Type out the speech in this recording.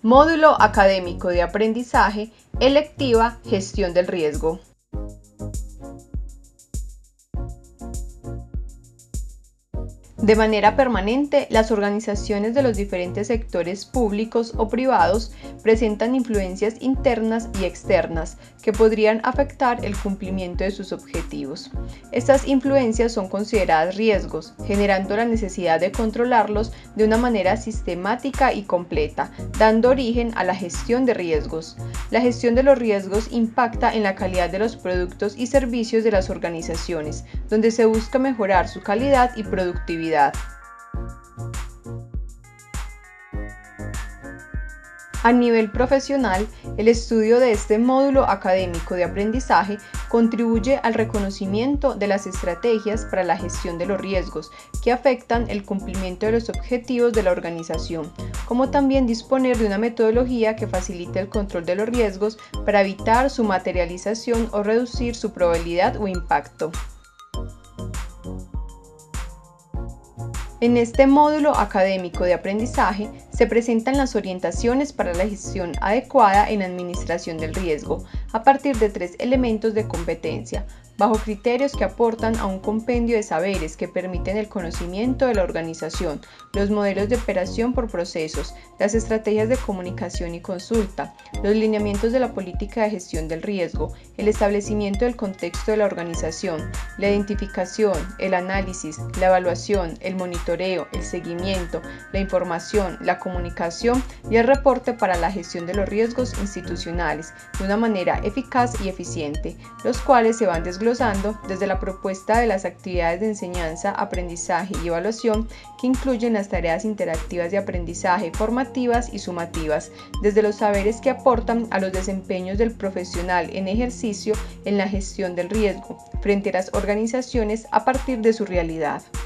Módulo académico de aprendizaje, electiva Gestión del riesgo. De manera permanente, las organizaciones de los diferentes sectores públicos o privados presentan influencias internas y externas que podrían afectar el cumplimiento de sus objetivos. Estas influencias son consideradas riesgos, generando la necesidad de controlarlos de una manera sistemática y completa, dando origen a la gestión de riesgos. La gestión de los riesgos impacta en la calidad de los productos y servicios de las organizaciones, donde se busca mejorar su calidad y productividad. A nivel profesional, el estudio de este módulo académico de aprendizaje contribuye al reconocimiento de las estrategias para la gestión de los riesgos que afectan el cumplimiento de los objetivos de la organización, como también disponer de una metodología que facilite el control de los riesgos para evitar su materialización o reducir su probabilidad o impacto. En este módulo académico de aprendizaje se presentan las orientaciones para la gestión adecuada en administración del riesgo a partir de 3 elementos de competencia, bajo criterios que aportan a un compendio de saberes que permiten el conocimiento de la organización, los modelos de operación por procesos, las estrategias de comunicación y consulta, los lineamientos de la política de gestión del riesgo, el establecimiento del contexto de la organización, la identificación, el análisis, la evaluación, el monitoreo, el seguimiento, la información, la comunicación y el reporte para la gestión de los riesgos institucionales de una manera eficaz y eficiente, los cuales se van desglosando desde la propuesta de las actividades de enseñanza, aprendizaje y evaluación que incluyen las tareas interactivas de aprendizaje, formativas y sumativas, desde los saberes que aportan a los desempeños del profesional en ejercicio en la gestión del riesgo frente a las organizaciones a partir de su realidad.